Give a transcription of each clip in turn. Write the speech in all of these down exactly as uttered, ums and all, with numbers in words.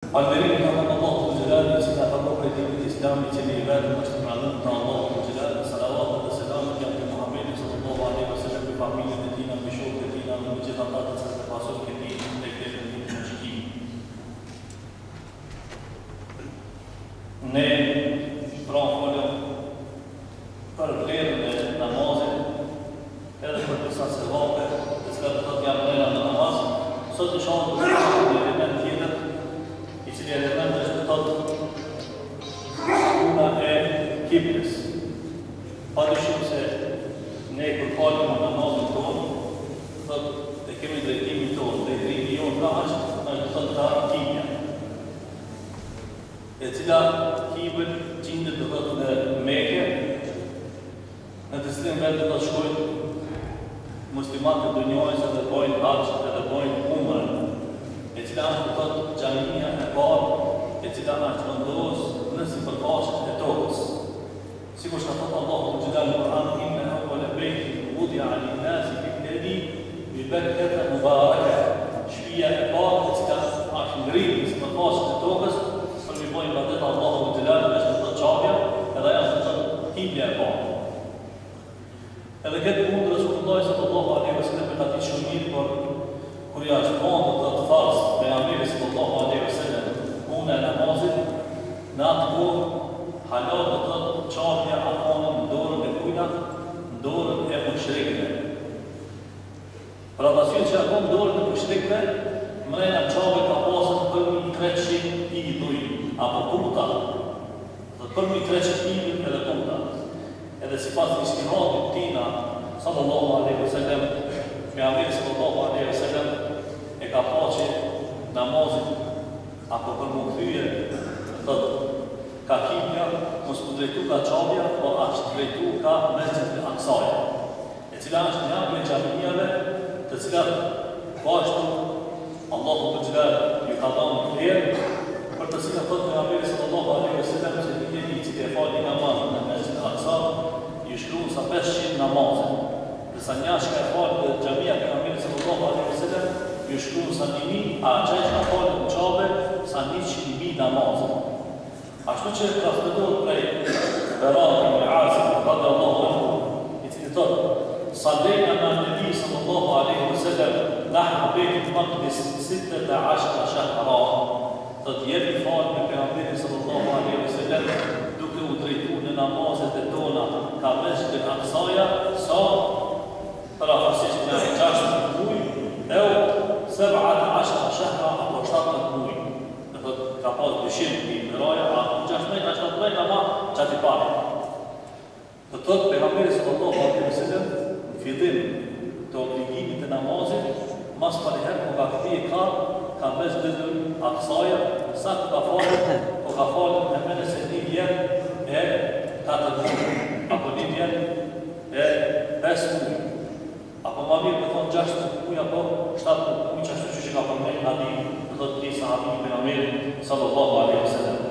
Falënderimi ka dhënë Allahu të Gjelal, i cili na ka bërë prej dinit Islam, i cili i vetëm është i madhëm të Allahu të Gjelal, salavat dhe selamet janë te Muhamedi sallallahu alaihi wasallam, me familjen e tij, me shokët e tij, me të gjithë ata që e pasojnë këtë ditë tek ditën e gjykimit. Ne pra folëm për vlerën e namazit, edhe për disa sevape, të cilat do të janë vlera në namaz. Sot inshallah do të shohim një element tjetër, i cili element është të thotë puna e kiblës. Padyshim se ne kur falim namazin tonë, thotë e kemi drejtimin tonë, drejtimi jonë pra është është thotë ka kibla, e cila kibël gjendet do thotë në Mekë, në të cilën vend do të shkojnë muslimanët e dunjës edhe bojnë haxh edhe bojnë umrë, e cila është të thotë xhamia e parë, e cila është vendosur në sipërfaqen e tokës. Sikur që thotë Allahu Xhelal në Kur'an, inna awwala baytin wudi'a lin-nasi bil-ladhi bi Bakkata mubaraka. Shtëpia e parë e cila është ngritur në sipërfaqen e tokës për të bojë ibadet Allahu Xhelal, është të xhamia, edhe ajo është të kibla e parë. Edhe këtë mund Resulullah sallallahu alaihi wasallam ka ditë shumë mirë, por kur ja është bënë të të farz pejgamberi sallallahu alaihi wasallam puna e namazit, në atë kohë halal do të thotë çarja apo në dorën e kujna, në dorën e mushrikëve. Për atë arsye që apo në dorën e mushrikëve, mrena çave ka pasur për një treqind piduj apo puta. Do për një treqind piduj edhe puta. Edhe sipas ijtihadit tina sallallahu alaihi wasallam, pejgamberi sallallahu alaihi wasallam e ka pasë namazin apo për më kthye, thotë ka kibla, mos u drejtu ka çabja, po është drejtu ka Mesxhit e Aksaja, e cila është një prej xhamiave, të cilat po ashtu Allahu Xhelal ju ka dhënë vlerë, për të cilat thotë pejgamberi sallallahu alaihi wasallam se njeriu i cili e fal namazin në Mesxhit e Aksa i shkruan sa pesëqind namaze. Disa njerëz që e falën në xhamia e pejgamberit sallallahu alaihi wasallam i shkruan sa një mijë, a çaj ka falën në çabe sa njëqind mijë namaze. Ashtu që transmetohet prej Berat ibn Azib radhiyallahu anhu, i cili thotë: "Sallejna ma nabi sallallahu alaihi wasallam nahnu Bejt al-Maqdis sittata ashara shahra." Thotë jemi falë me pejgamberin sallallahu alaihi wasallam duke u drejtuar në namazet e tona ka Mesxhit e Aksaja sa parafasisht në gjashtëdhjetë muaj, e seb'ata ashara shahra apo shtatëdhjetë muaj. Do thotë ka pas dyshim i mëraja, a gjashtëdhjetë shtatëdhjetë ama çati parë. Do thotë pejgamberi sallallahu alaihi wasallam në fillim të obligimit të namazit, mas pariherë po ka kthye ka ka Mesxhit e Aksaja, sa ka falë, po ka falë në menes e një vjetë e katër muaj, apo një vjetë e pesë muaj, apo ma mirë me thonë gjashtëdhjetë muaj, apo shtatëdhjetë muaj, që ashtu që ka përmendur hadith, do thotë një sahabi i pejgamberit sallallahu alaihi wasallam.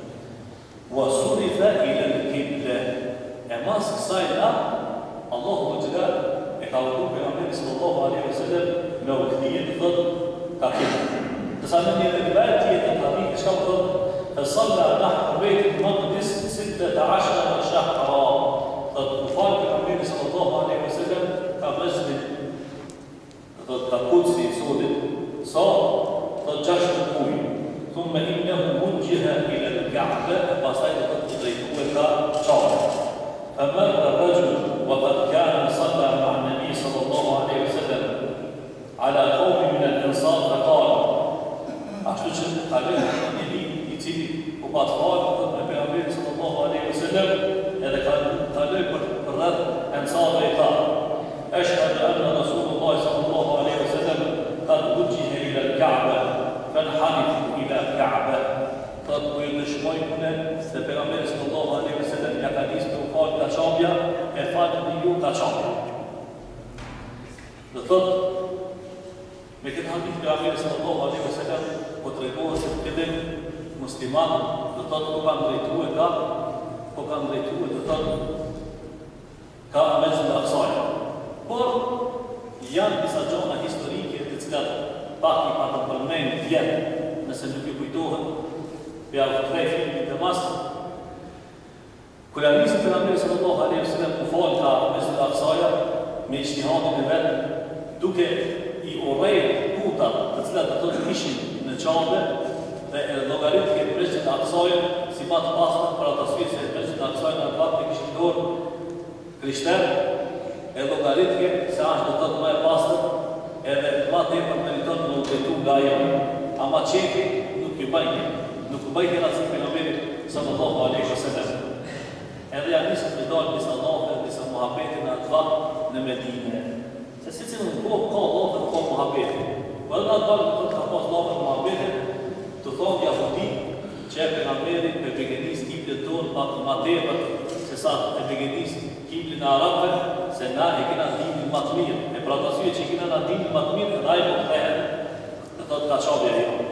Wa surifa ila al-qibla. E mas kësaj la, Allahu Xhelal e ka urdhëruar pejgamberin sallallahu alaihi wasallam me u kthye, do thotë ka kibla. Disa në një rivajet tjetër hadith që ka thotë: "Salla nahnu Bejt al-Maqdis sittata ashara shahra." Thotë u falë pejgamberi sallallahu alaihi wasallam ka Mesxhit, thotë ka Kudsi i Zotit, sa thotë gjashtëdhjetë muaj. Thumma innahu muwajjaha ila al-Ka'ba, pastaj do të drejtohet ka Çabe. فمر الرجل وقد كان صلى مع النبي صلى الله عليه وسلم على قوم من الانصار فقال: ashtu që kaloi një i cili u pat falë me pejgamberin sallallahu alaihi wasallam, edhe kaloi për rreth ansarëve i tha: "Ashhadu anna Rasulullah sallallahu alaihi wasallam qad wujjiha ila al-Ka'ba, fanhanifu ila al-Ka'ba." Thotë ku i dëshmoj unë se pejgamberi sallallahu alaihi wasallam ja ka nisë me u falë ka çabja, e falni ju ka çabja. Do thotë me këtë hadith pejgamberi sallallahu alaihi wasallam po tregohet se këtë muslimanët do thotë ku kanë drejtuar ka, po kanë drejtuar do thotë ka Mesxhit e Aksaja. Por janë disa gjëra historike të cilat pak i pa të përmend vjetë, nëse nuk ju kujtohet për javë të filmit të masë, kur janë nisë pejgamberi sallallahu alaihi wasallam u fal ka Mesjid al-Aqsaja me ijtihadin e vet, duke i urrejtur putat të cilat ato ishin në çambe dhe e llogaritje Mesjid al-Aqsaja si më të pastër për ata sfidë se Mesjid al-Aqsaja në fakt e kishin dorë krishterë, e llogaritje se është do të thotë më e pastër edhe më tepër meriton në udhëtu nga ajo, ama çefi nuk i bën, nuk u bën as pejgamberi sallallahu alaihi wasallam. Edhe janë nisë të dalë disa lafe, disa muhabete në atë vakt në Medinë. Se si cilë në kohë ka lafe, ka muhabete. Po edhe në atë vakt në ka pas lafe muhabete, të thotë jahudi që e pejgamberi me begenis kiblin tonë pak më tepër se sa e begenis kiblin e arabëve, se na e kena dinin më të mirë. E pra të arsye që kena na dinin më të mirë, edhe ai po kthehet. Të thotë ka çabja jo.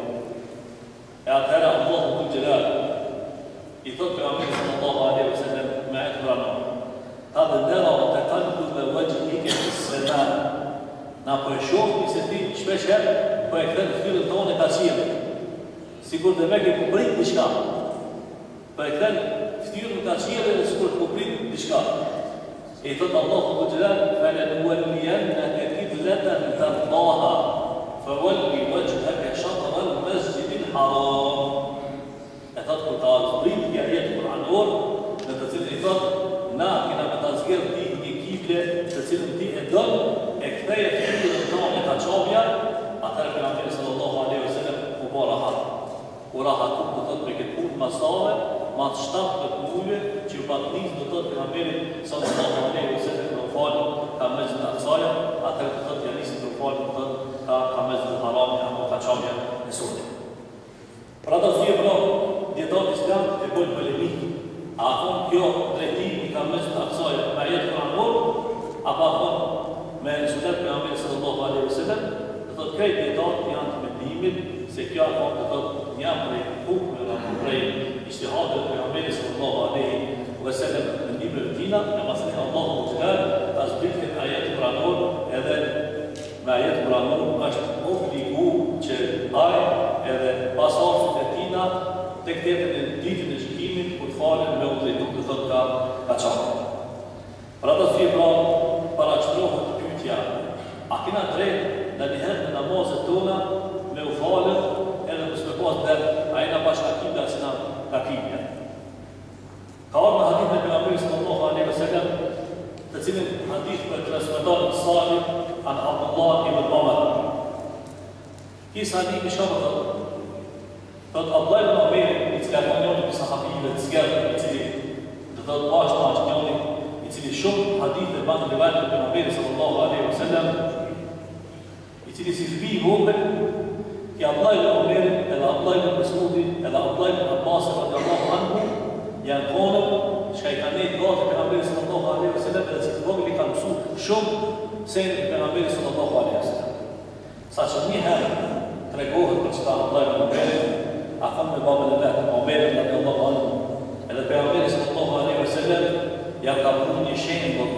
E atëherë Allahu të xhelal i thotë pejgamberit sallallahu alaihi wasallam me atë Kur'an. Qad nara taqallub wajhika fi as-sama. Na po e shohim se ti shpesh herë po e kthen fytyrën tonë ka qiellit. Sigur dhe me ke po prit diçka. Po e kthen fytyrën ka qiellit dhe sigur po prit diçka. E thotë Allahu xhelal فَلَنُوَلِّيَنَّكَ قِبْلَةً تَرْضَاهَا فَوَلِّ وَجْهَكَ شَطْرَ الْمَسْجِدِ الْحَرَامِ. E thotë kur ta zbrit një ajet kuranor, në të cilën i thotë, na kena me ta zgjedhë ti një kible të cilën ti e don, e ktheje fytyrën tonë ka çabja, atëherë pejgamberi sallallahu alaihi wasallam u bë rahat. U rahatu do thotë me këtë punë masave, ma të shtatë të punëve që u patnis do thotë pejgamberi sallallahu alaihi wasallam në fal ka Mesjid al-Aqsaja, atëherë do thotë ja nisi në fal do thotë ka ka Mesjid al-Haram apo ka çabja e Zotit. Pra të zhjë pra, djetarët islam e bojnë polemik. A thonë kjo drejtimi ka Mesjid al-Aqsaja me ajet kuranor, apo a thonë me sunet pejgamberi sallallahu alaihi wasallam, do thotë krejt djetarët janë të mendimin se kjo a thonë do thotë një prej hukmeve apo prej ijtihadit të pejgamberit sallallahu alaihi wasallam në mendimeve të tina, e masni Allahu xhelal ta zbritet ajet kuranor edhe me ajet kuranor është obligu që ai edhe pas arsët e tina të këtetën e ditën e gjykimit kur të falen me udhëtu të thotë ka ka çfarë. Pra të thjë pra paraqtrohet pyetja, a kena drejt në njëherë në namazet tona me u falën edhe mos me pas der, a jena bashkakimja se na takimja. Ka ardhur në hadith e pejgamberit sallallahu alaihi wasallam, të cilin hadith për transmeton Salih an Abdullah ibn Umar. Kisa hadith i shkruar thotë Thotë Abdullah ibn Umar, i cili ka njëri prej sahabëve të zgjedhur, i cili do të thotë bashkë me njëri i cili shumë hadithe ban rivayet e pejgamberit sallallahu alaihi wasallam, i cili si fëmijë i vogël, që Abdullah ibn Umar, edhe Abdullah ibn Mas'ud, edhe Abdullah ibn Abbas radhiyallahu anhu janë konë që i kanë dhënë gati pejgamberit sallallahu alaihi wasallam, edhe si të vogël i kanë mësuar shumë se pejgamberit sallallahu alaihi wasallam. Sa që një herë tregohet për çfarë Abdullah ibn Umar a thonë me babën e vetë, Omerin radhiyallahu anhu, edhe pejgamberi sallallahu alaihi wasallam ja ka dhënë një shembull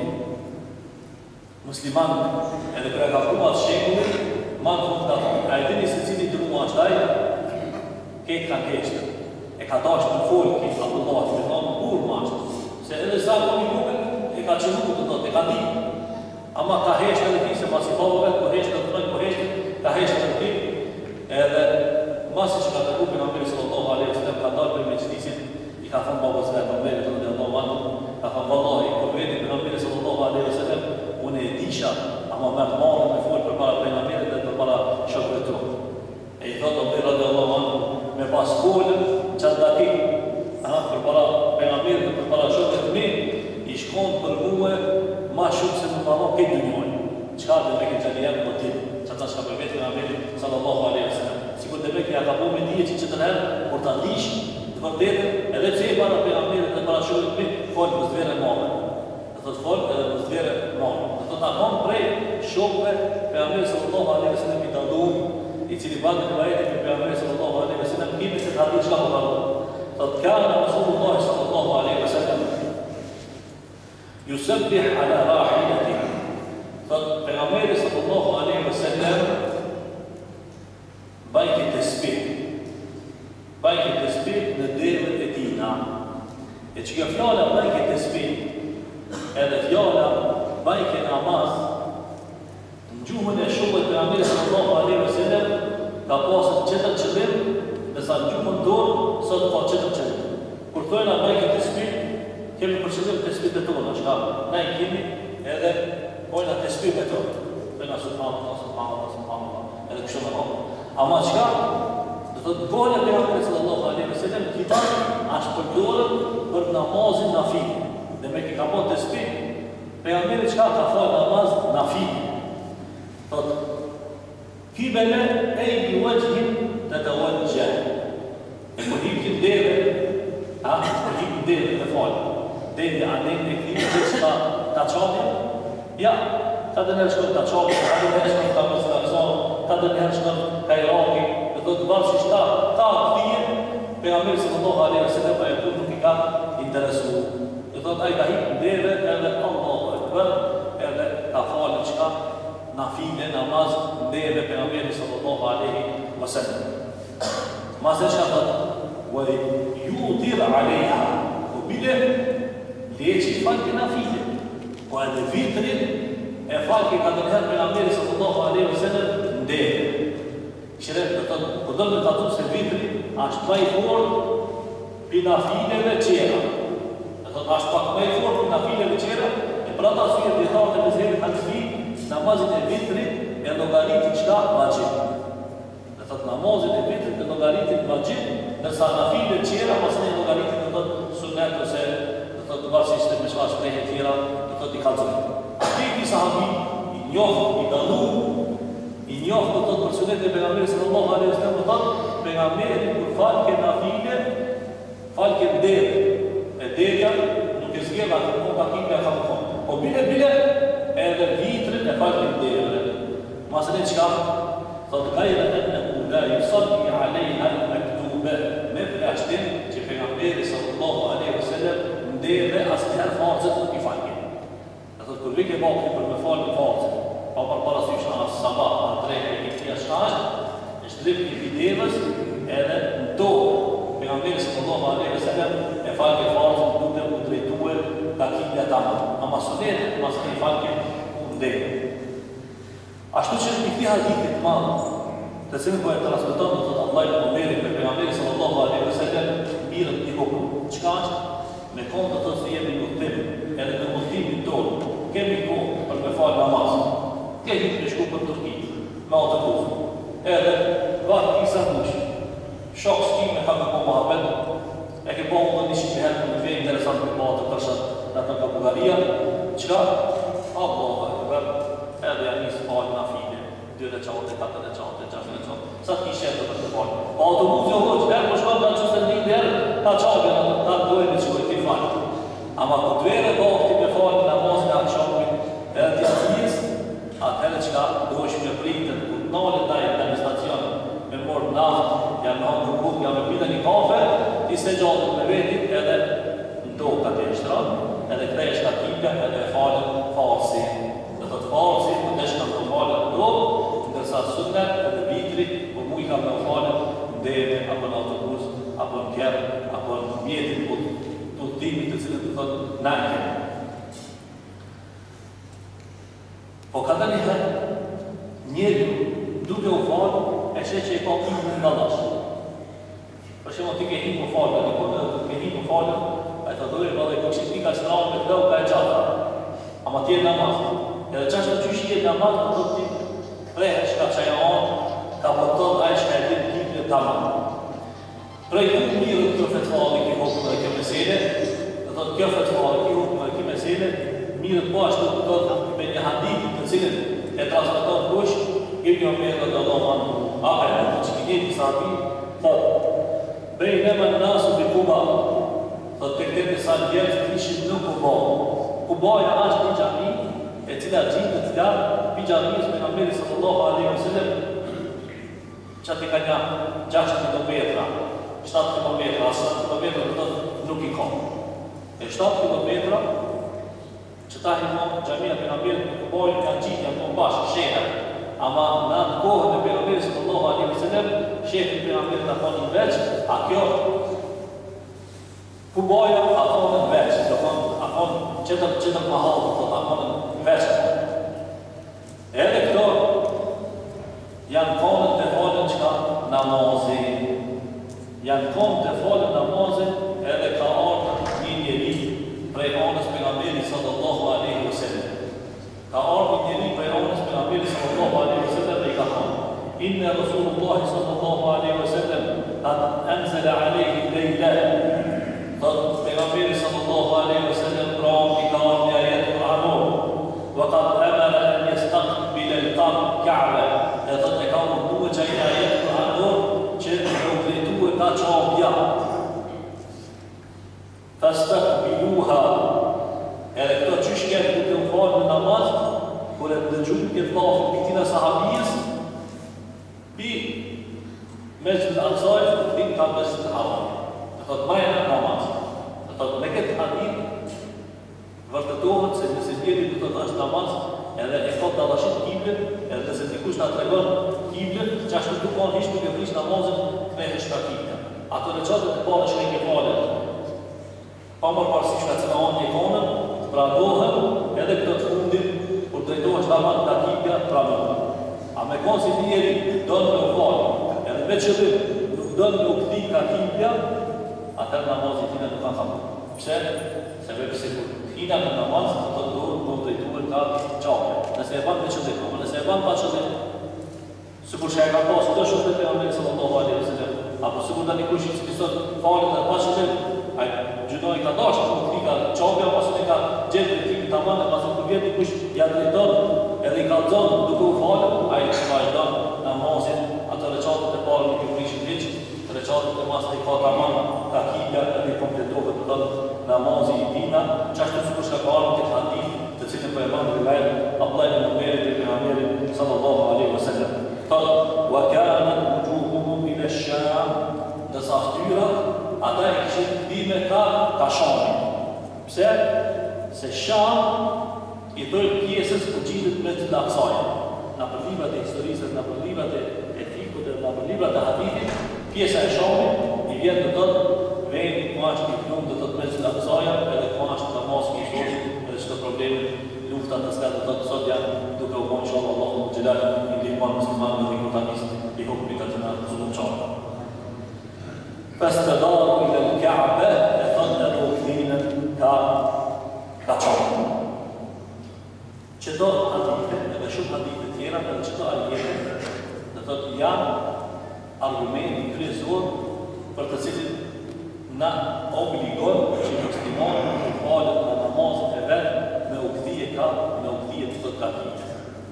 muslimanëve, edhe kur ka dhënë atë shembull, ma thonë ta thonë, a e dini se cili dërua është ai? Këtë kanë keqë, e ka dashur të folë këtë Abdullah, me thonë kur ma është, se edhe zakon i vogël e ka qenë të thotë, e ka ditë, ama ka heshtë edhe ti se pas i babëve, po heshtë edhe të po heshtë, ka heshtë edhe ti, edhe masi që ka të kupin Amiri sallallahu alaihi wasallam ka dalë për meclisin, i ka thënë babës vetë, Amiri radhiyallahu anhu, ka thënë vallahi, kur veti për Amiri sallallahu alaihi wasallam, unë e disha, ama me të marrë me folë për para pejgamberit dhe për para shokëve tu. E i thotë Amiri radhiyallahu anhu, me pas folën çat dati, për para pejgamberit dhe për para shokëve të mi, i shkon për mua ma shumë se më pamon këtë dynjojnë. Çka dhe me këtë gjalijet më tim, që ta shka për vetë pejgamberit sallallahu alaihi wasallam. Sikur të me kja ka po me dhije që që të nërë, por të ndish të vërtetën, edhe që e para pejgamberit dhe para shokët mi, folë më zdvere mëve. Dhe të të folë edhe më zdvere mëve. Dhe të të akon prej shokëve pejgamberit sallallahu alaihi wasallam i dalun, i cili bandë në vajetin për pejgamberit sallallahu alaihi wasallam, kimi se të hadit shka më dalun. Dhe të kana Rasulullah sallallahu alaihi wasallam yusabbih ala rahilatihi. Dhe pejgamberi sallallahu alaihi wasallam bajki të spit, bajki bajke të spit në devët e tina. E që kjo fjala bajke të spit, edhe fjala bajke namaz, në gjuhën e shumët për Amiri sallallahu alaihi wasallam ka pasur qëtër qëllim, nësa në gjuhën dorë, sot ka qëtër qëllim. Kur thojna bajke të spit, kemi për qëllim të spit e tona, shka na i kemi edhe pojna të spit e tona. Thojna subhanallah, subhanallah, subhanallah, edhe kështu në kohë. Ama qka, dhe thot gole për Amiri sallallahu alaihi wasallam, kita është përdorën për namazin nafil. Dhe me ki ka po të spit, për Amiri qka ka thoj namaz nafil. Thot, kibele e i vëgjhin të të vëgjhen. E kur hikin deve, ha, kur hikin deve të falë, deve anen e krimë dhe që ta qabin, ja, ka dhe nërë shkën ta qabin, ka dhe nërë shkën ta mësëtazon, ka dhe nërë shkën ka Iraki, dhe do të varë që shta, ta këtijen, për Amiri sallallahu alaihi wasallam pa e kur nuk i ka interesu. Dhe thot, a i ka hikin deve, edhe Allahu Akbar, edhe ka falë qka, nafile, namaz, ndeve për Amiri sallallahu alaihi wasallam. Masë që ka thëtë, vëri ju tira alejha, ku bile, leqi falke nafile, ku edhe vitrin e falke ka të nëherë për Amiri sallallahu alaihi wasallam ndeve. Qire, dhe thëtë, ku dërë me të atu se vitrin, ashtë pa i forë për nafileve qera. Dhe thëtë, ashtë pak pa i forë për nafileve qera, e për ata suje djetarët e mezheri kanë svi, namazin e vitrit e logaritit qka vajib. Dhe thot namazin e vitrit e logaritit vajib, nërsa nafile qera, pas në e logaritit dhe thot sunet ose dhe thot varsisht e me shka shprejhe tjera, dhe thot i kalzoj. Ti i sahabi, i njohë, i dalu, i njohë dhe thot për sunet e pejgamberit sallallahu alaihi wasallam, dhe thot pejgamberi kur falke nafile, falke ndeve, e devja nuk e zgjeva, të nuk ka kime e ka më thonë. Po bile, bile, edhe vitrin e falkin devre. Masën e qka? Thot gajre e në ula i salli alejha i mektube, me përjashtim që pejgamberi sallallahu alaihi wasallam ndeve asë njëherë farzët nuk i falkin. E thot kur vike bakri për me falkin farzët, pa për parasysh në asë sabah, në drejt e këtia shkaj, e shtrim një videvës edhe në tokë. Pejgamberi sallallahu alaihi wasallam e falkin farzët nuk të u drejtuar ka kitja ta ma. Ama sunetet, masën e falkin ndeve. Ashtu që në këti hadithit madhë, të cilën po e transmeton dhe thot Allah i Omeri për pejgamberi sallallahu alaihi wasallam mirët një hukum. Qka është? Me konë të thot se jemi në udhtim, edhe në udhtimin tonë, kemi kohë për me falë namazë. Ke hitë me shku për Turki, me autobus. Edhe vatë isa nush. Shokë s'ki me ka me po Muhammed, e ke po më dhe një shqipë herë në vej interesant për po të përshat në të nga Bulgaria. Qka? Allahu Akbar, edhe janë njësë falë na fine, dy dhe qate, katër dhe qate, gjashtë dhe qate, sa të kishe edhe për të falë. Po autobus jo hoqë, herë më shkam të në qësë të një dhe herë, ta qate, ta dojnë në qëkoj ti falë. Ama ku dvere do ti me falë në namazin e akshomit, edhe të jatëjës, atëherë qka dojsh me pritën, ku të nalë taj në administracion, me morë naftë, janë në hangë kuk, janë me pita një kafe, ti se gjatët me vetit edhe në tokë atë e shtrat, edhe këte e shkatike edhe e falën farsi. Dhe të të farsi, në të shkatë të falën në tokë, ndërsa sunet edhe vitri, për mu i ka me falën në deve, apo në autobus, apo në kjerë, apo në mjetin të të timit të cilët të thotë nëjke. Po ka të njëherë, njeri duke u falë, e që që i ka imë në ndalash. Për shemë ti ke himë më falë, në kërë dhe ke himë më falë, a i të dojë vëllë i këkshit ti ka qënarë me të leu ka e gjata. Ama ti e namaz. Edhe qashtë të qysh i e namaz, në të ti prejhe që ka qaja anë, ka përton a i shka e ti në kimë në tamam. Prej ku mirë kjo fetvalë i ki hukmë dhe kjo mesele, dhe të kjo fetvalë i ki hukmë dhe kjo mesele, mirët po ashtu të të me një hadith të cilin e transmeton kush, Ibn Omer radhiyallahu anhu, apo që keni sahabi, thotë, "Bejnema an-nasu bi Quba", thotë tek tek sa njerëz ishin në Quba. Qubaja është një xhami e cila gjitet nga xhamisë me pejgamberin sallallahu alaihi wasallam, çati ka një gjashtë kilometra, shtatë kilometra, asaj kilometra do të nuk i ka. E shtatë kilometra që ta himo xhamia e pejgamberit në Quba janë gjitë janë bashkë shehë. ama në atë kohën e pejgamberit sallallahu alaihi wasallam, shefi i pejgamberit ka thonë veç, a kjo Kubaja a thonë veç, do thonë, a thonë qëtër qëtër mahal, do thonë, a thonë veç. Edhe këto janë konë të falën që ka namazin. Janë konë të falën namazin edhe ka ardhur një njeri prej anës pejgamberit sallallahu alaihi wasallam. Ka ardhur një njeri prej anës pejgamberit sallallahu alaihi wasallam dhe i ka thonë: Inna Rasulullah sallallahu alaihi wasallam qad anzala alaihi lejla. Thot pejgamberi sallallahu alaihi wasallam pranë i ka ardhur një ajet kuranor wa qad amara an yastaqbil al-Ka'ba. Dhe thot e ka urdhëruar që ai ajet kuranor që të udhëtojë ka çopja. Fastaqbiluha. Edhe këto çish kanë duke u falë në namaz, kur e dëgjojnë këtë thafë pitina sahabijës, bi Mesjid al-Aqsa dhe ka Mesjid al-Haram. Thot majna namaz. Thot me këtë hadith vërtetohet se nëse njeri do të është namaz edhe e ka dallashit kiblën, edhe nëse dikush ta tregon kiblën, çashtu do ka hiç nuk e prish namazin kthehet shtakitë. Ato recitat e para që ke falë. Pa më parasysh ka të një konën, pra dohen edhe këtë të fundit kur drejtohesh namaz ta kibla pranohet. A me kon si njeri do të u falë, edhe me qëllim nuk do të u kthi ka kibla, atër namazit tina nuk kanë thamë. Pse? Sebe pëse kur tina në namaz, të të duhet të drejtuar ka qapja. Nëse e ban me qëllim, ama nëse e ban pa qëllim, sikur që e ka pasë të shumë të pejgamberit sallallahu alaihi wasallam, apo sikur ta dikush që mëson falën dhe pa qëllim, ai gjunoi ka dashur të kthi ka qapja, pas ne ka gjetur të kthi tamam, pas kur vjen dikush ja drejton edhe i ka dhënë duke u falë, ai vazhdon namazin, ato recitat e para nuk i prishin hiç. Recatet e mas të i ka tamam, ka kibja edhe i kompletohet të tëtë namazi i tina, qashtu sikur shka ka armë këtë hadith, të cilën për e banë rivajt, Abdullah ibn Umeri dhe pejgamberit sallallahu alaihi wasallam. Thot, wa kanat wujuhuhum ila Sham, dësa ftyra, ata e kishin kthime ka ka Shami. Pse? Se Sham i thoi pjesës ku gjitët me të laksaja. Në për librat e historisës, në për librat e fikut, në për librat e hadithit, pjesa e Shamit i vjen të tëtë vejnë ku ashtë i flumë të tëtë Mesjid al-Aqsa edhe ku ashtë të masë i shosë edhe që të problemet luftat të skatë të tëtë sot janë duke u konë shalë Allahu në gjelalë i ndihman musliman dhe rikutanisë i hukmit atë në zullum qarë. Pes të daru i dhe në Ka'be e thënë në në uklinën ka ka qarë. Qëto hadithe edhe shumë hadithe tjera edhe qëto hadithe dhe thëtë janë argumenti kryesor për të cilin na obligon që musliman të falet në namazet e vetë me u kthije ka, me u kthije të të kakite.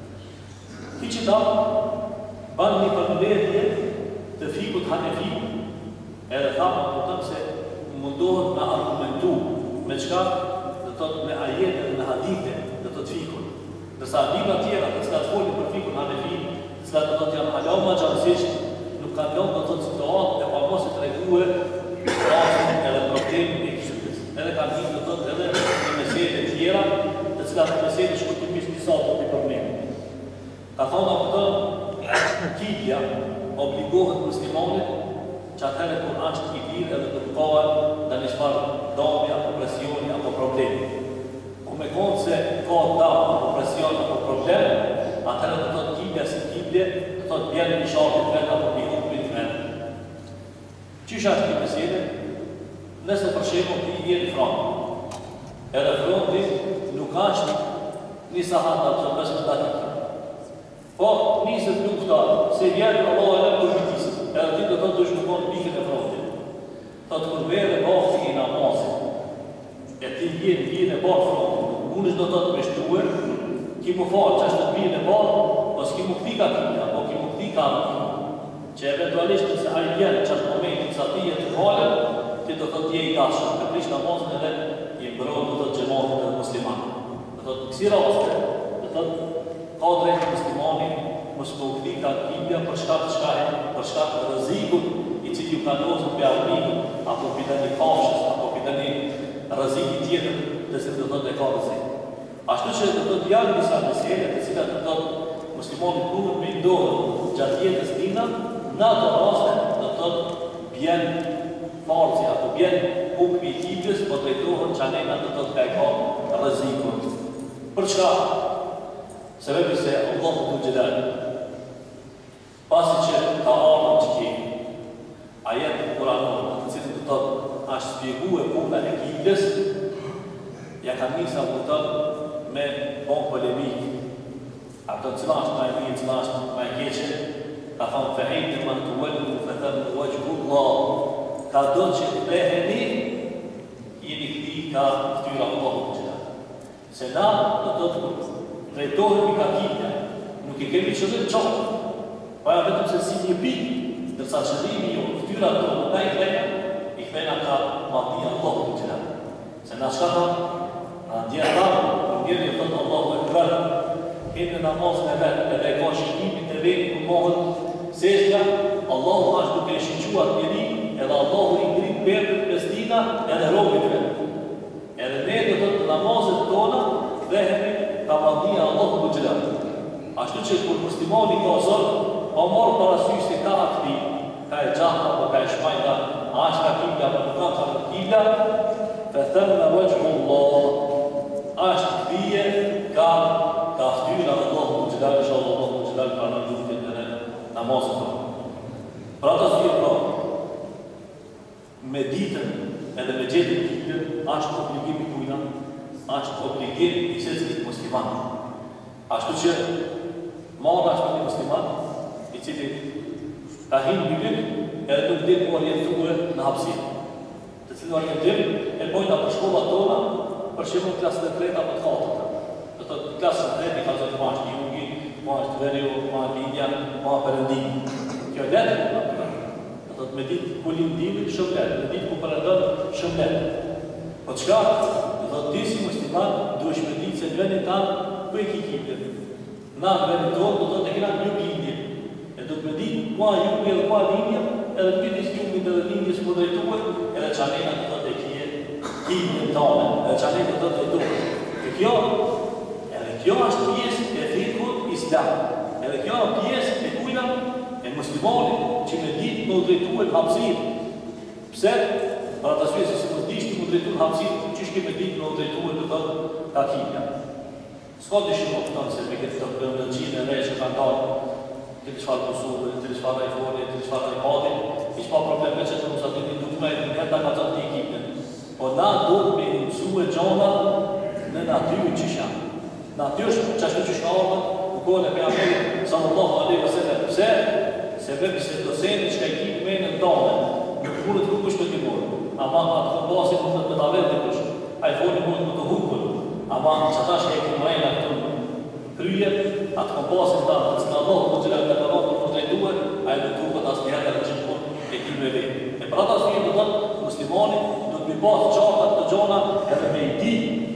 Ki që ta ban një përmbledhje të fikut Hanefi, edhe thamë të tëmë se mundohet me argumentu me qka dhe të me ajete dhe me hadite dhe të të fikut. Dërsa libra tjera të cilat folin për fikut Hanefi, të cilat të të janë halau ma gjansisht, nuk kanë lënë të të situatë e pa mos e të reguë rasin edhe problemin e kështës. Edhe kanë një të tëtë edhe në mesetë e tjera, të cilat në mesetë shku të pisë njësa të të problemin. Ka thonë apëtë, kibja obligohet muslimonit që atëherë kur ashtë i dirë edhe të përkohet dhe një shfarë dami apo presioni apo problemi. Ku me konë se ka dam apo presioni apo problem, atëherë të tëtë kibja si kibje të të bjerë një shartit vetë apo një hukmit vetë. Qysh ashtë këtë mesele? Nëse për shemë të i vjenë frontë. Edhe fronti nuk ashtë një sahat atë të pesë të datikë. Po, njësët lufta, se vjenë Allah e në përvitisë, edhe ti të të të shkukon pikën e frontit. Të të kërbere bakti i namazit, e ti vjenë vjenë e bakë frontit, unë është do të të meshtuër, ki mu falë që është të vjenë e bakë, pas ki mu këti ka kina, po ki mu këti ka kina, që eventualisht nëse a i vjenë që është momentin sa ti e të falën, ti do të tje i dashën, të prish namazën edhe i mbërën do të gjematit edhe muslimanë. Dhe të kësi raste, dhe të ka drejtë muslimani mos më këti ka kibja për shkak të shkajnë, për shkak të rëzikut i cili ju ka nozën për armikut, apo për të një kafshës, apo për të një rëzikit tjetër dhe se të të të ka rëzik. Ashtu që të të të janë njësa mesele, të cilat të të muslimonit punën me ndohën gjatë jetës tina, në ato raste do të thotë bjen farzi apo bjen hukmi i kiblës, po drejtohen çanena do të thotë ka ka rrezikun. Për çka? Sebebi se Allahu Dhul Jalal pasi që ka ardhur që ki ajet në Kur'an, të cilën do të thotë është shpjeguar puna e kiblës, ja ka nisur do të thotë me bon polemik. Ato cila është ma e mirë, cila është ma e keqe, ka thonë fehejtë më në të wëllu, fëthëm në wëgjhu Allah, ka do që të beheni, jeni këti ka këtyra Allahu qëra. Se na do të të drejtohemi ka kiblja, nuk i kemi qëllim qohë, pa ja vetëm se si një pikë, dërsa qëllimi jo, këtyra të të i krejna, i krejna ka madhia Allahu qëra. Se na shka thonë, na djetarë, për njërë i thotë Allahu e kërë, kemi në namazën e vetë, edhe e ka shikimin të vetë në mohën sesja, Allahu është duke e shiquat njëri, edhe Allahu i ngrit përët për stina edhe robit vetë. Edhe ne do të të namazët tona, dhehemi ka madhia Allahu në gjelatë. Ashtu që kur muslimani ka zonë, pa morë parasysh se ka akti, ka e gjahta, po ka e shmajta, a është ka kibla, po nuk ka ka kibla, fethëm në vëgjhu Allah, është këtije ka ka ftyra Allahu Dhul Jalal, inshallah Allahu Dhul Jalal ka në lutjen e namazit tonë. Për ata si e pra, me ditën edhe me gjetën kiblën, është obligim i kujna, është obligim i secilit musliman. Ashtu që marrë është një musliman, i cili ka hinë biblik, edhe nuk dhe mu orientuar në hapësirë. Të cilë orientim, e bojna për shkollat tona, për shemë në klasën e treta për të katërta. Do të të klasën e treti ka zëtë ma është jugi, ma është veriu, ma është linja, ma përëndimi. Kjo letë, do të të me ditë ku lindimi, shumë letë, me ditë ku përëndën, shumë letë. Po qka, do të të ti si musliman, duhesh me ditë se në vendin tanë, ku e ki kiblën. Na në vendin tonë, do të të kena një lindje. E do të me ditë, ku a jugi edhe ku a linja, edhe të piti jugit edhe lindjes ku drejtuar, edhe qanena do të të kje kiblën tane, edhe qanena do të të drejtuar. Kjo, kjo është pjesë e fikut islam. Edhe kjo është pjesë e kujna e muslimonit që me ditë më drejtuar hapësirë. Pse? Për ata shpesë se më dishti më drejtuar hapësirë, që shke me ditë më drejtuar të thotë ka kibla. S'ka të shumë optonë se me këtë të përëndëgjinë e rej që kanë talë, të të shfarë Kosovë, të të shfarë iPhone, të të shfarë iPad, i shpa probleme që të mësat një dokument, në këta ka qatë një kiblën. Po na do të me mësu e gjona në natyrë që shanë. Natyrisht, që ashtu që shka orën, në kohën e pejgamberit sallallahu alaihi wasallam. Pse? Sebebi se doseni që ka i kipë menën tonë, nuk mundët hukush me t'i morë. Ama atë kompasin mundët me t'avet të kush. iPhone mundët me të hukun. Ama që ta shka i kipë mrejna këtu kryje, atë kompasin ta, të së në Allahu të gjela të kanon të më drejtuar, a e në të hukët asë njëherë të që mund e kipë me vetë. E për ata së të thotë, muslimani do të mi pasë qartat të gjona edhe me i di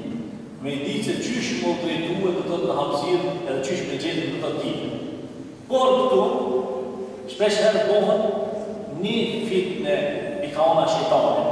me i di se qysh më drejtuar të të të hapësirë edhe qysh me gjetën të të t'kipë. Por këtu, shpesh herë bohën një fitne pikana shetane.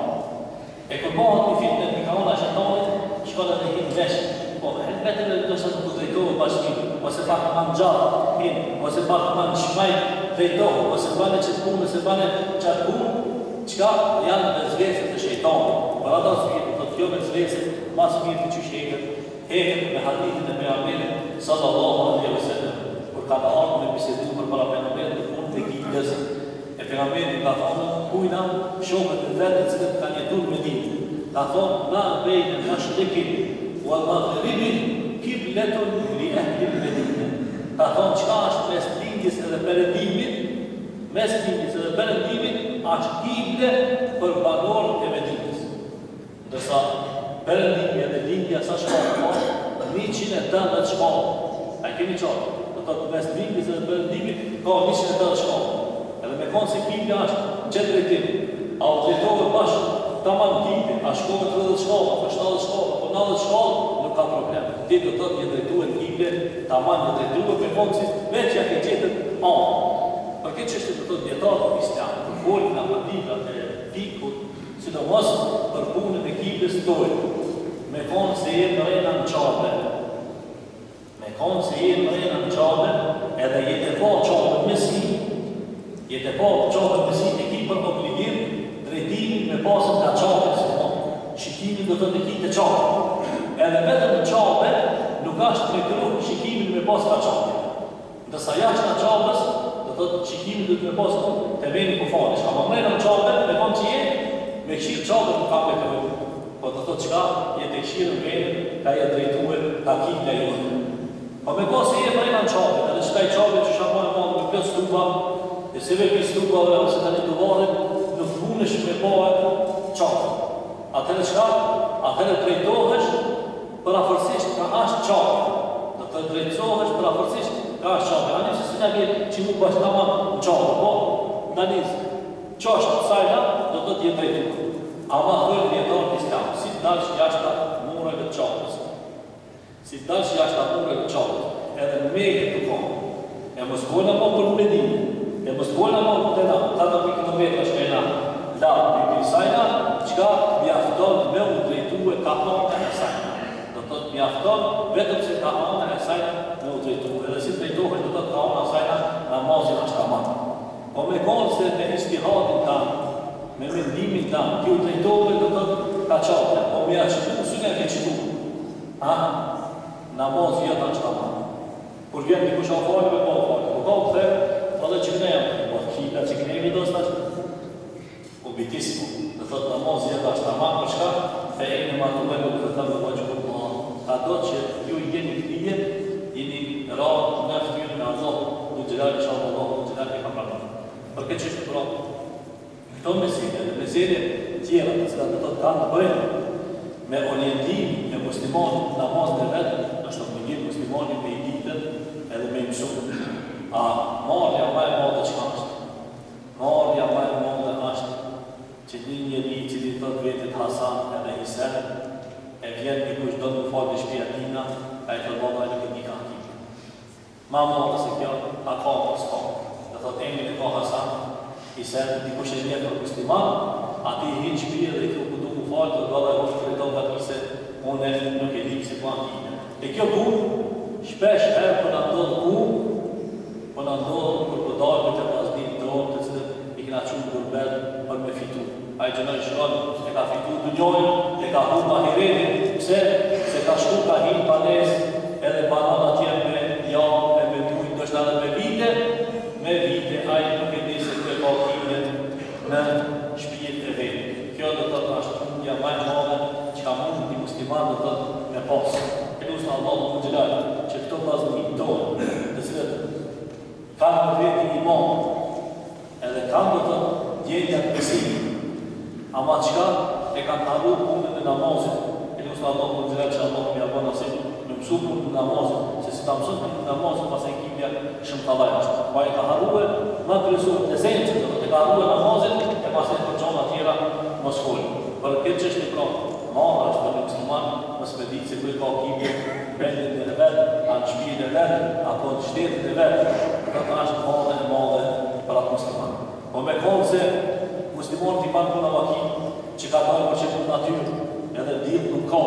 E kur bohën një fitne pikana shetane, shkoda dhe hinë veshë. Po, helbetën e do se të të drejtohë bashkimi, ose pak më në gjatë, hinë, ose pak më në shmajtë drejtohë, ose bane që të punë, ose bane që të punë, qka janë me zvesët të shetane. Për ata zvjetë, të të kjo me zvesët, mas mirë të qysh heket, heket me hadithin e pejgamberit sallallahu alaihi wasallam. Kur ka ardhur me bisedu për para pejgamberit të punë të kiblës, e pejgamberi ka thonë, kujna shokët e vetë të cilët kanë jetuar me ditë. Ka thonë, ma bejnë në mashrikin, wa maghribin kibletun li ehli l-Medine. Ka thonë, qka është mes lindjes edhe perëndimit, mes lindjes edhe perëndimit, është kible për banorët e Medinës. Ndërsa perëndimja dhe lindja sa shkallë ka, njëqind e tëndët shkallë. A i kemi qarë, do të të mes lindjes dhe perëndimit, ka njëqind e tëndët shkallë. Edhe me konë se kiblja është që drejtim, a o drejtove bashkë, ta manë kiblë, a shkove të dhëtë shkallë, apo shtadët shkallë, apo nadhët shkallë, nuk ka problem. Ti do të të një drejtuve në kiblë, ta manë një drejtuve me konë si veçja ke qetët anë. Për këtë qështë të të djetarë të islam, të folë nga mandikat e fikut, si do mos për punën e kiblës tojë, me konë se jenë në rejna në qabe. Me konë se jenë në rejna në qabe, Jetë e po, qabën me si e ki për obligim, drejtimin me pasën nga qabën, se po, shikimin do të të ki të qabën. Edhe vetëm në qabën, nuk ashtë me kërru shikimin me pasën nga qabën. Ndërsa jashtë nga qabës, do të të shikimin do të me pasën të veni për fanish. Ama mrejnë në qabën, me konë që jetë, me këshirë qabën nuk ka me kërru. Po do të të qka, jetë e këshirë në veni, ka jetë drejtuve, ka ki në jonë. Po me konë se jetë mrejnë në qabën, edhe qëta i qabën që shamonë më në këtë stupa, e se vepi stupave ose të një duvarit, nuk punesh me pojë qabë. Atëre qka? Atëre drejtohesh për afërsisht ka ashtë qabë. Dhe të drejtohesh për afërsisht ka ashtë qabë. Anim se si nga vjetë që mu bashkë nama në qabë, po, në njëzë, qashtë të sajna, do të t'jetë drejtuhe. Ama thërë vjetarë në islamë, si të dalsh jashta mureve të qabës. Si të dalsh jashta mureve të qabës, edhe në mejtë të konë. E mos kojnë apo për medinë. E mos kojnë apo të na, ta të për kilometra që e na, la, për për sajna, qka mjafton me u drejtue ka anë e sajna. Do të të mjafton vetëm se ka anë e sajna me u drejtue. Edhe si drejtue do të të ka anë e sajna namazin është ka manë. Po me konë se me istihadin ta, me mendimin ta, ki u drejtue do të ka qate, po me a qëtu, së ne ke qëtu. Ha? Namazin jetë është ka manë. Kur vjen një kush a falë, me po falë. Po ka u këthe, edhe që këne jam, po kita që këne jemi do s'ta që ubitismu, dhe thot namaz jetë ashtë namaz për shka, fe e në matu me nuk të të më bëgjë për më. A do që ju i jeni këtije, jeni ra në ftyrë me Allah, du gjelari që Allah, du gjelari ka pranë. Për këtë që është pra, këto mesele dhe mesele tjera, të cilat të të kanë bëjnë, me orientim e muslimonit namaz në vetë, është obligim muslimonit me i ditën edhe me i mësunë. A marja ma e modë që është? Marja ma e modë është që një njëri që di të të vetit Hasan edhe Hisen e vjen një kush do të më falë në shpia tina, a i të bëma e nuk e një ka kimë. Ma modë se kjo, a ka për s'ka. Dhe thot emri në ka Hasan, Hisen, një kush e një për musliman, ati i hinë shpia dhe i të këtu më falë, të bëma e është të rriton vetër se une nuk e di si po anë kimë. E kjo punë, shpesh herë për në ndodhë punë, po në ndohë për përdojme të vazdim të orë të cilët i këna qumë gurbet për me fitu. A i gjënër shronë, e ka fitu të njojnë, e ka hu ma hiretin, pse? Se ka shku ka hinë panes, edhe banan atje me janë, me me dujnë, do shtë edhe me vite, me vite, a i nuk e di se të ka kimet në shpijet e vetë. Kjo dhe të të ashtë fundja majnë madhe, që ka mundë një musliman dhe të me pasë. E lusë në Allah në gjelarë, që këto vazdim tonë, të cilët kanë për vetin iman, edhe kanë do të djetja të pësimin. Ama qka e kanë haru punën e namazit, e lusë Allah në gjelarë që Allah më jabon asim, në mësu punën e namazit, se si ta mësu punën e namazit, pas e kipja shumë të lajë ashtë. Pa e ka haru e në kërësur të esencë, do të ka haru e namazit, e pas e për gjona tjera më shkollë. Për këtë që është një pra, marë është për një musliman, më spedit se kërë ka kipje, vendin e vetë, anë shpijet e vetë, apo në shtetit e vetë, të të ashtë madhe e madhe për atë musliman. Po me konë se muslimonët i panë puna vakim, që ka dojnë për që për natyrë, edhe dhjetë nuk ka,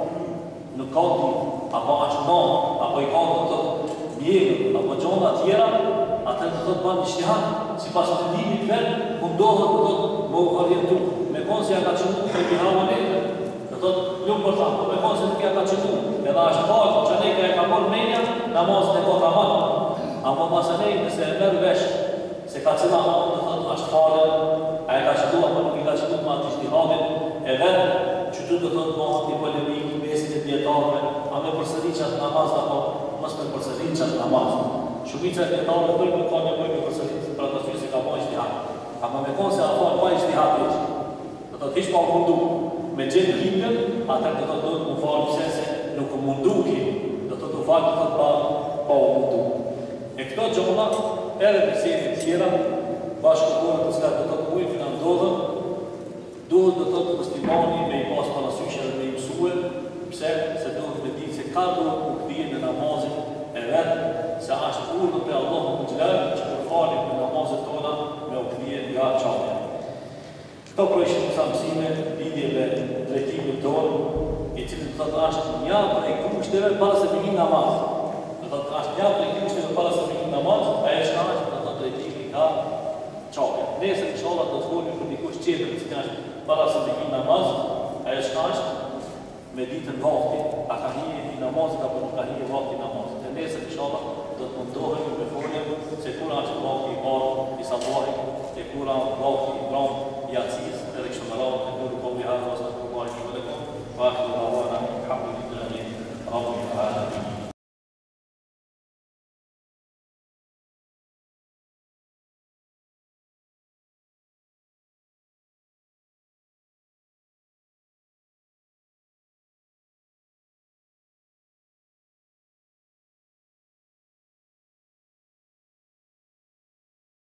nuk ka dhjetë, apo ashtë nanë, apo i ka të të mjegën, apo gjona tjera, atër të të të banë një shtihanë, si pas të ndimit vetë, mundohët të të më orientu. Me konë se ja ka qënu të i bihavën e të, të të lumë për thamë, po me konë se nuk ja ka qënu, edhe ashtë parë që ne ka e ka morë menja, namazën e ka ka manë. Apo pasënej, nëse e mërë vesh, se ka cila anë të thëtë ashtë fare, a e ka qëtu, apo nuk i ka qëtu ma të ishtihadin, e vetë, që tu të thëtë ma të polemik, mesin e djetarve, a me përsëri qatë namaz, apo mës me përsëri qatë namaz. Shumica e djetarve të nuk ka nevoj me përsëri, për të sy se ka ma ishtihad. Apo me konë se a falë pa ishtihad e që, të të hish pa mundu, me gjithë hipën, atër të të të të më falë pëse se nuk mundu ki, të të të falë të të pa, pa mundu. E këto gjona, edhe në setin tjera, bashkëpunë të cilat do të të ujë finan ndodhën, duhet do të të muslimani me i pas parasysh edhe me i mësue, pse se duhet me ditë se ka duhet më këtije në namazin e vetë, se ashtë urdhë për Allah në gjëlerë, që për falim në namazit tona me u këtije nga qatja. Këto projshë në samësime, lidjeve drejtimit tonë, i cilë të të ashtë një për e kushteve para se bëjnë namazin. Dhe të ashtë një për e kushteve para se bëjnë namazin, a e shka ashtë të të drejtimi ka qaqja. Nesër inshallah do të folmi për dikush tjetër që është para se të hi namaz, ajo çka është me ditën vakti, a ka hije i namazit apo nuk ka hije vakti i namazit. Dhe nesër inshallah do të mundohemi me folje se kur është vakti i parë i sabahit, e kur është vakti